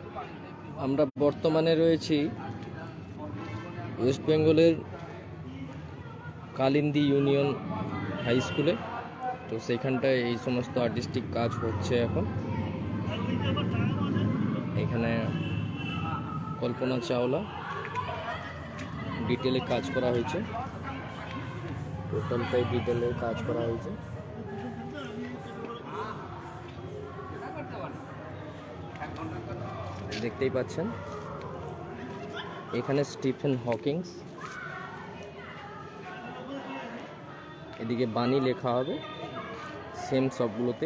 আমরা বর্তমানে রয়েছি ওয়েস্ট বেঙ্গলের কালিন্দী ইউনিয়ন হাই স্কুলে। তো সেইখানটায় এই সমস্ত আর্টিস্টিক কাজ হচ্ছে এখন। এখানে কল্পনা চাওলা ডিটেলে কাজ করা হয়েছে, টোটালটাই ডিটেলে কাজ করা হয়েছে। দেখতেই পাচ্ছেন এখানে স্টিফেন হকিংস, এদিকে বাণী লেখা হবে সেম সবগুলোতে।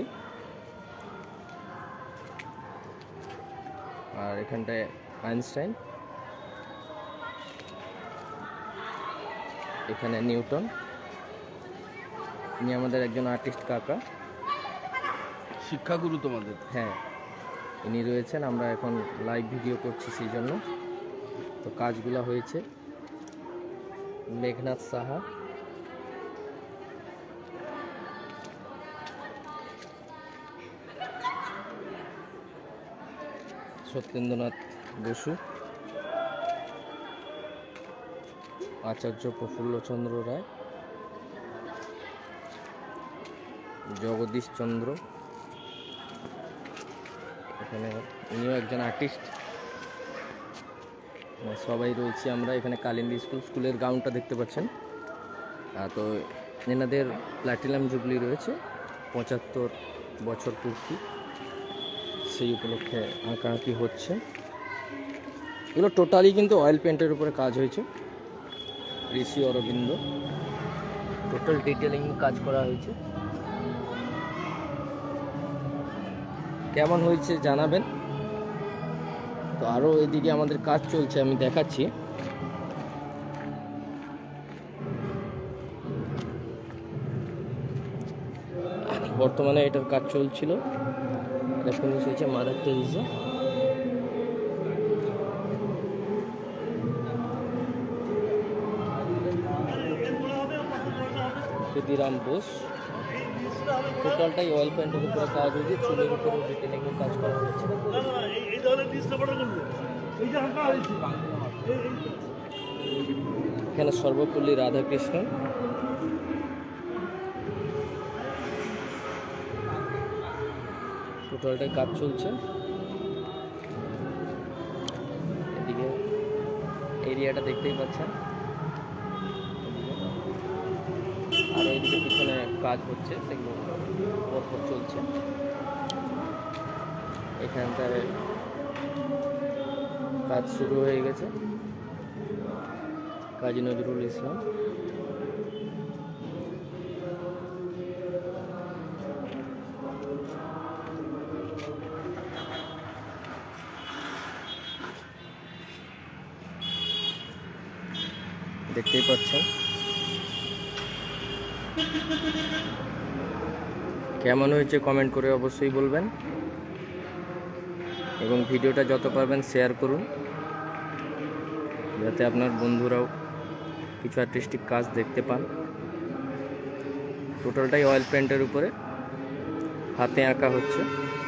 আর এখানটায় আইনস্টাইন, এখানে নিউটন। ইনি আমাদের একজন আর্টিস্ট কাকা, শিক্ষাগুরু তোমাদের। হ্যাঁ, ইনি রয়েছেন। আমরা এখন লাইভ ভিডিও করছি সেই জন্য। তো কাজগুলো হয়েছে। মেঘনাথ সাহা, সত্যেন্দ্রনাথ বসু, আচার্য প্রফুল্লচন্দ্র রায়, জগদীশ চন্দ্র, এখানে ইনিও একজন আর্টিস্ট। সবাই রয়েছি আমরা এখানে। কালিন্দী স্কুলের গ্রাউন্ডটা দেখতে পাচ্ছেন। তো এনাদের প্ল্যাটিনাম জুবলি রয়েছে, 75 বছর পূর্তি, সেই উপলক্ষে আঁকাআঁকি হচ্ছে। এগুলো টোটালি কিন্তু অয়েল পেন্টের উপরে কাজ হয়েছে। ঋষি অরবিন্দ, টোটাল ডিটেলিং কাজ করা হয়েছে। কেমন হয়েছে জানাবেন। তো আরও এদিকে আমাদের কাজ চলছে, আমি দেখাচ্ছি। বর্তমানে এটার কাজ চলছিল। এটা ফিনিশ হয়েছে। মাদার টেরিজা, ক্ষুদিরাম বোস, টোটালটাই অয়েল পেন্টের উপরে কাজ হয়েছে। চুলের উপরে ডিটেলিং কাজ করা হয়েছে। এখানে সর্বপল্লী রাধাকৃষ্ণ, টোটালটাই কাজ চলছে। এদিকে এরিয়াটা দেখতেই পাচ্ছেন। আর এইদিকে পিছনে কাজ হচ্ছে, সেগুলো পরপর চলছে। এখানটায় কাজ শুরু হয়ে গেছে। কাজী নজরুল ইসলাম, দেখতেই পাচ্ছেন। কেমন হয়েছে কমেন্ট করে অবশ্যই বলবেন, এবং ভিডিওটা যত পারবেন শেয়ার করুন, যাতে আপনার বন্ধুরাও কিছু আর্টিস্টিক কাজ দেখতে পান। টোটালটাই অয়েল পেন্টের উপরে হাতে আঁকা হচ্ছে।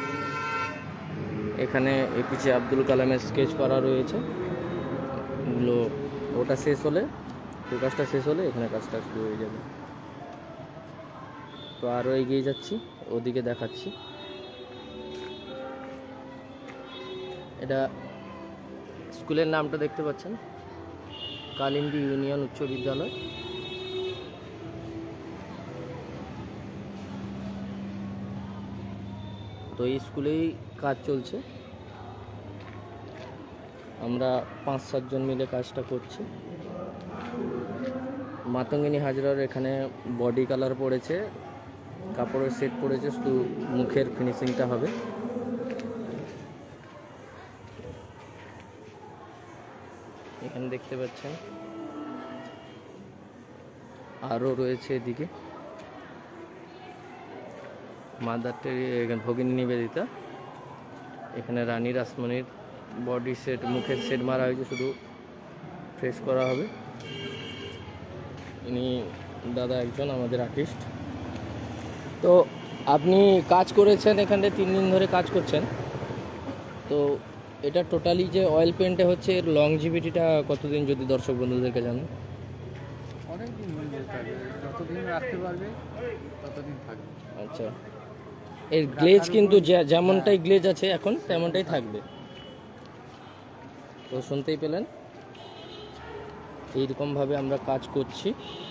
এখানে এপিজে আব্দুল কালামের স্কেচ করা রয়েছে। এগুলো ওটা শেষ হলে, এই কাজটা শেষ হলে এখানে কাজটা শুরু হয়ে যাবে। তো আরও এগিয়ে যাচ্ছি, ওদিকে দেখাচ্ছি। এটা স্কুলের নামটা দেখতে পাচ্ছেন, কালিন্দী ইউনিয়ন উচ্চ বিদ্যালয়। তো এই স্কুলেই কাজ চলছে। আমরা 5-7 জন মিলে কাজটা করছি। মাতঙ্গিনী হাজরার এখানে বডি কালার পড়েছে, কাপড়ের সেট পড়েছে, শুধু মুখের ফিনিশিংটা হবে। এখানে দেখতে পাচ্ছেন আরও রয়েছে এদিকে মাদার টেরিজা, ভগিনী নিবেদিতা। এখানে রানী রাসমণির বডি সেট, মুখের সেট মারা হয়েছে, শুধু ফেস করা হবে। ইনি দাদা একজন আমাদের আর্টিস্ট। তো আপনি কাজ করেছেন এখানে 3 দিন ধরে কাজ করছেন। তো এটা টোটালি যে অয়েল পেন্টে হচ্ছে, এর লংজিভিটিটা কতদিন যদি দর্শক বন্ধুদেরকে জানেন? অনেক দিন হয়ে যেতে হবে, যতদিন রাখতে পারবে ততদিন থাকবে। আচ্ছা, এর গ্লেজ কিন্তু যেমনটাই গ্লেজ আছে এখন তেমনটাই থাকবে। তো শুনতেই পেলেন, এইরকমভাবে আমরা কাজ করছি।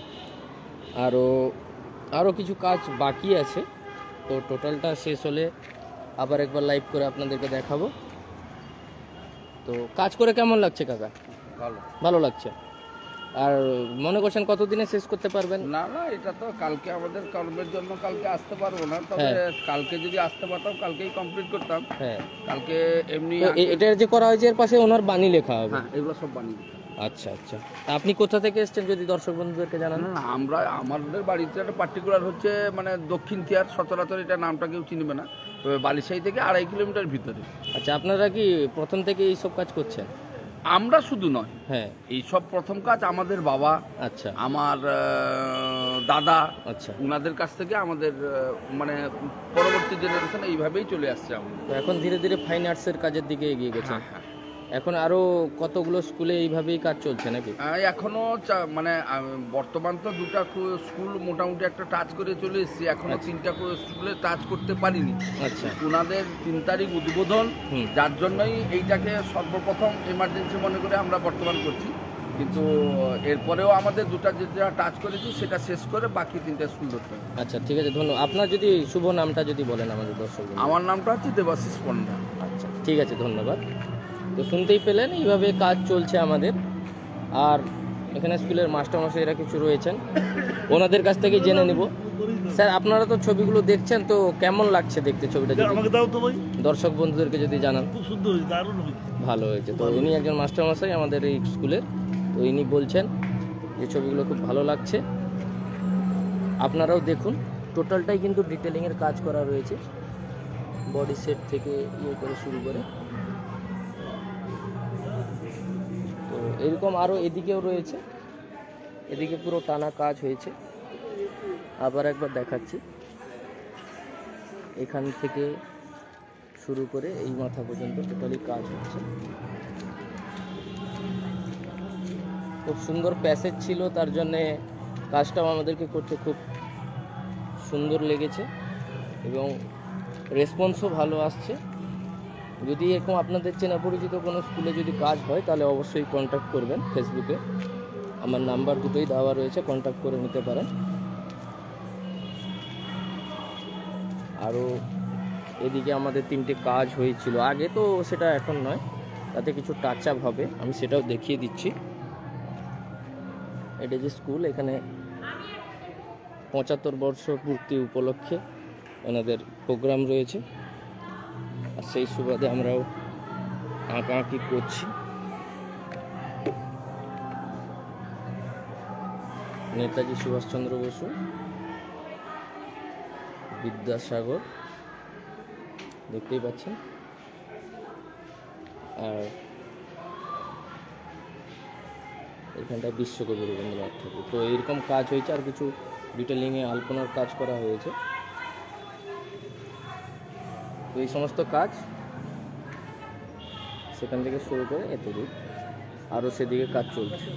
আরও কিছু কাজ বাকি আছে, তো টোটালটা শেষ হলে আবার একবার লাইভ করে আপনাদেরকে দেখাবো। তো কাজ করে কেমন লাগছে কাকা? ভালো। ভালো লাগছে। আর মনে করছেন কতদিনে শেষ করতে পারবেন? না না, এটা তো কালকে আমাদের কর্মের জন্য কালকে আসতে পারবো না, তবে কালকে যদি আসতে পারতাম কালকেই কমপ্লিট করতাম। হ্যাঁ, কালকে এমনি এটা যে করা হয়েছে এর পাশে ওনার বাণী লেখা হবে। হ্যাঁ, এগুলো সব বানিয়ে। আচ্ছা আচ্ছা, আপনি কোথা থেকে এসেছেন যদি দর্শক বন্ধুদেরকে জানান? না, আমাদের বাড়িতে একটা পার্টিকুলার হচ্ছে মানে দক্ষিণ তিয়ার, সচরাচর এটা নামটা কেউ চিনবে না, তবে বালিশাই থেকে 2.5 কিলোমিটার ভিতরে। আচ্ছা, আপনারা কি প্রথম থেকে এইসব কাজ করছেন? আমরা শুধু নয়, হ্যাঁ, এই সব প্রথম কাজ আমাদের বাবা, আচ্ছা, আমার দাদা, আচ্ছা, উনাদের কাছ থেকে আমাদের মানে পরবর্তী জেনারেশন এইভাবেই চলে আসছে আমাদের। তো এখন ধীরে ধীরে ফাইন আর্টসের কাজের দিকে এগিয়ে গেছে। হ্যাঁ হ্যাঁ, এখন আরো কতগুলো স্কুলে এইভাবেই কাজ চলছে নাকি? এখনো মানে বর্তমান তো দুটা স্কুল মোটামুটি একটা টাচ করে চলে এসেছি, এখনো 3টা স্কুলে টাচ করতে পারিনি। আচ্ছা, ওনাদের 3 তারিখ উদ্বোধন, যার জন্যই এইটাকে সর্বপ্রথম এমার্জেন্সি মনে করে আমরা বর্তমান করছি, কিন্তু এরপরেও আমাদের দুটা যেটা টাচ করেছি সেটা শেষ করে বাকি 3টা স্কুল ধরতে হবে। আচ্ছা, ঠিক আছে, ধন্যবাদ। আপনার যদি শুভ নামটা যদি বলেন আমাদের দর্শক। আমার নামটা হচ্ছে দেবাশিস পণ্ডা। আচ্ছা, ঠিক আছে, ধন্যবাদ। তো শুনতেই পেলেন, এইভাবে কাজ চলছে আমাদের। আর এখানে স্কুলের মাস্টারমশাইরা কিছু রয়েছেন, ওনাদের কাছ থেকে জেনে নিব। স্যার, আপনারা তো ছবিগুলো দেখছেন, তো কেমন লাগছে দেখতে ছবিটা? আমাকে দাও তো ভাই, দর্শক বন্ধুদেরকে যদি জানান। খুব সুন্দর হয়েছে, দারুণ হয়েছে, ভালো হয়েছে। তো ইনি একজন মাস্টারমশাই আমাদের এই স্কুলের, তো ইনি বলছেন যে ছবিগুলো খুব ভালো লাগছে। আপনারাও দেখুন, টোটালটাই কিন্তু ডিটেলিংয়ের কাজ করা রয়েছে, বডি সেট থেকে ইয়ে করে শুরু করে। তো এরকম আরও এদিকেও রয়েছে, এদিকে পুরো টানা কাজ হয়েছে। আবার একবার দেখাচ্ছি, এখান থেকে শুরু করে এই মাথা পর্যন্ত টোটালি কাজ হচ্ছে। খুব সুন্দর প্যাসেজ ছিল, তার জন্যে কাজটাও আমাদেরকে করতে খুব সুন্দর লেগেছে এবং রেসপন্সও ভালো আসছে। যদি এরকম আপনাদের চেনা পরিচিত কোনো স্কুলে যদি কাজ হয় তাহলে অবশ্যই কন্ট্যাক্ট করবেন। ফেসবুকে আমার নাম্বার দুটোই দেওয়া রয়েছে, কন্ট্যাক্ট করে নিতে পারেন। আরও এদিকে আমাদের 3টে কাজ হয়েছিল আগে, তো সেটা এখন নয়, তাতে কিছু টাচ আপ হবে, আমি সেটাও দেখিয়ে দিচ্ছি। এটা যে স্কুল, এখানে 75 বর্ষ পূর্তি উপলক্ষে ওনাদের প্রোগ্রাম রয়েছে, আর সেই সুবাদে আমরাও আঁকাআঁকি করছি। নেতাজি সুভাষচন্দ্র বসু, বিদ্যাসাগর দেখতেই পাচ্ছেন, আর এখানটায় বিশ্বকবি রবীন্দ্রনাথ ঠাকুর। তো এইরকম কাজ হয়েছে, আর কিছু ডিটেলিংয়ে আলপনার কাজ করা হয়েছে। তো এই সমস্ত কাজ সেখান থেকে শুরু করে এতদূর, আরও সেদিকে কাজ চলছে।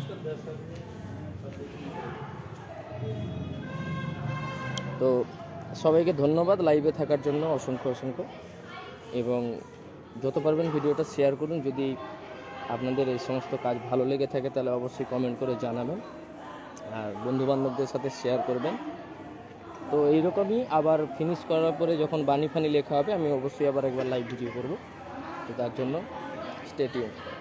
তো সবাইকে ধন্যবাদ লাইভে থাকার জন্য, অসংখ্য অসংখ্য, এবং যত পারবেন ভিডিওটা শেয়ার করুন। যদি আপনাদের এই সমস্ত কাজ ভালো লেগে থাকে তাহলে অবশ্যই কমেন্ট করে জানাবেন, আর বন্ধুবান্ধবদের সাথে শেয়ার করবেন। তো এইরকমই আবার ফিনিশ করার পরে যখন বানি ফানি লেখা হবে, আমি অবশ্যই আবার একবার লাইভ ভিডিও করব। তো তার জন্য স্টে টিউনড।